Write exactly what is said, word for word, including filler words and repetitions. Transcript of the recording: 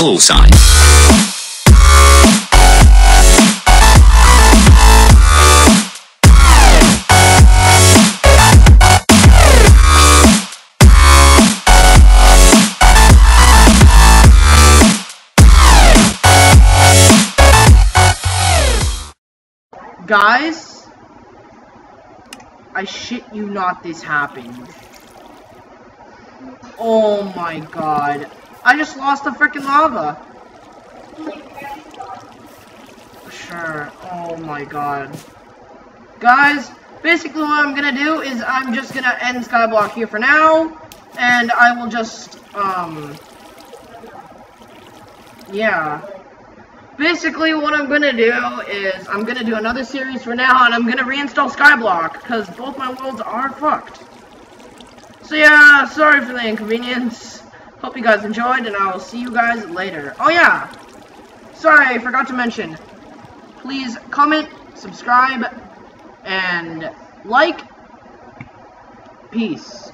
call sign. Guys, I shit you not, this happened. Oh my god. I just lost the freaking lava. Sure. Oh my god. Guys, basically what I'm gonna do is I'm just gonna end Skyblock here for now. And I will just, um... yeah. Basically, what I'm gonna do is I'm gonna do another series for now, and I'm gonna reinstall Skyblock because both my worlds are fucked. So yeah, sorry for the inconvenience. Hope you guys enjoyed, and I will see you guys later. Oh yeah, sorry, I forgot to mention. Please comment, subscribe, and like. Peace.